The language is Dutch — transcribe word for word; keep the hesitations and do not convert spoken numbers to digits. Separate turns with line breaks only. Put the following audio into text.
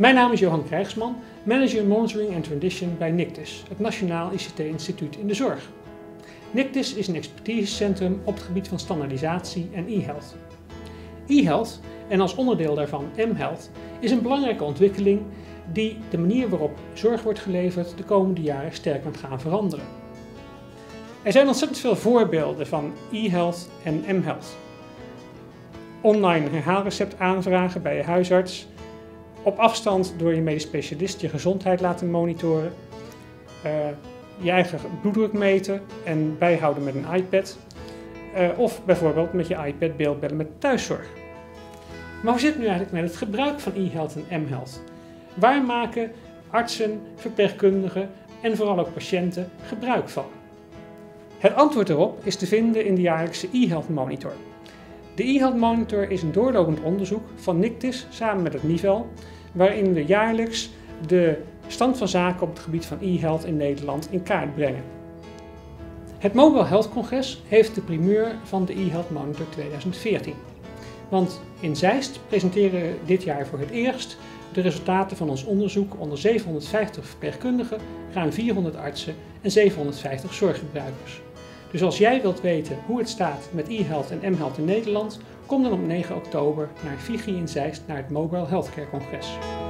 Mijn naam is Johan Krijgsman, Manager Monitoring and Transition bij NICTIS, het Nationaal I C T-instituut in de zorg. NICTIS is een expertisecentrum op het gebied van standaardisatie en e-health. E-health, en als onderdeel daarvan mHealth, is een belangrijke ontwikkeling die de manier waarop zorg wordt geleverd de komende jaren sterk kan gaan veranderen. Er zijn ontzettend veel voorbeelden van e-health en mHealth. Online herhaalrecept aanvragen bij je huisarts, op afstand door je medisch specialist je gezondheid laten monitoren, uh, je eigen bloeddruk meten en bijhouden met een iPad, uh, of bijvoorbeeld met je iPad beeldbellen met thuiszorg. Maar hoe zit het nu eigenlijk met het gebruik van e-health en mHealth? Waar maken artsen, verpleegkundigen en vooral ook patiënten gebruik van? Het antwoord erop is te vinden in de jaarlijkse e-health monitor. De e-health monitor is een doorlopend onderzoek van NICTIS samen met het NIVEL, waarin we jaarlijks de stand van zaken op het gebied van e-health in Nederland in kaart brengen. Het Mobile Health Congres heeft de primeur van de e-health monitor tweeduizend veertien. Want in Zeist presenteren we dit jaar voor het eerst de resultaten van ons onderzoek onder zevenhonderdvijftig verpleegkundigen, ruim vierhonderd artsen en zevenhonderdvijftig zorggebruikers. Dus als jij wilt weten hoe het staat met e-health en mHealth in Nederland, kom dan op negen oktober naar Vigi in Zeist naar het Mobile Healthcare Congres.